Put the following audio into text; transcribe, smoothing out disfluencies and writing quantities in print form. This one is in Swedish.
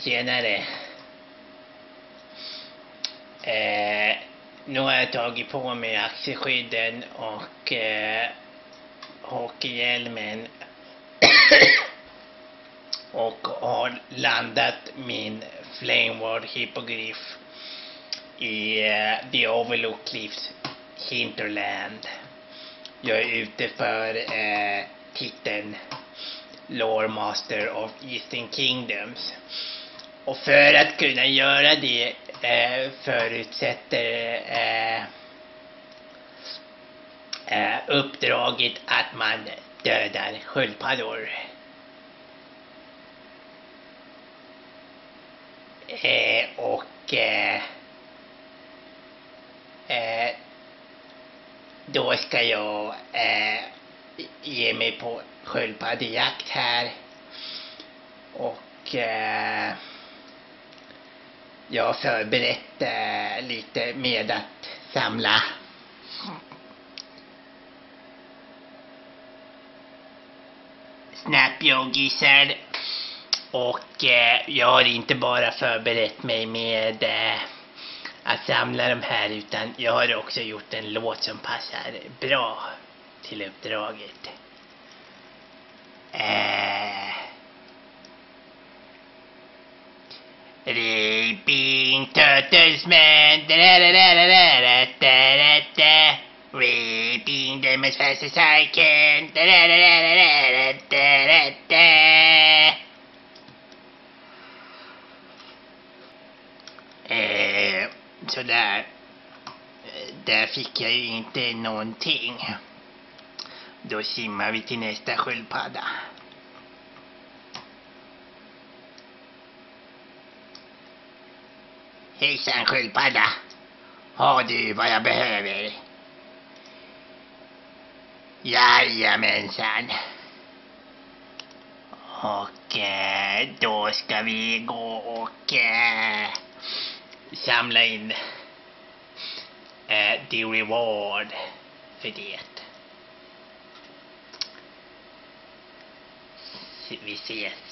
Senare. Nu har jag tagit på mig axelskydden och hockeyhjälmen och har landat min Flameward Hippogriff i The Overlook Cliffs Hinterland. Jag är ute för titeln Lore Master of Eastern Kingdoms. Och för att kunna göra det förutsätter uppdraget att man dödar sköldpaddor. Då ska jag ge mig på sköldpaddejakt här. Och jag har förberett lite med att samla snapjoggisar. Och jag har inte bara förberett mig med att samla de här, utan jag har också gjort en låt som passar bra till uppdraget. Reaping turtles man, reaping them as fast as I can, så där fick jag ju inte någonting. Då simmar vi till nästa sköldpadda. Hejsan sköldpadda. Har du vad jag behöver? Jajamensan. Och då ska vi gå och samla in the reward för det. Vi ses.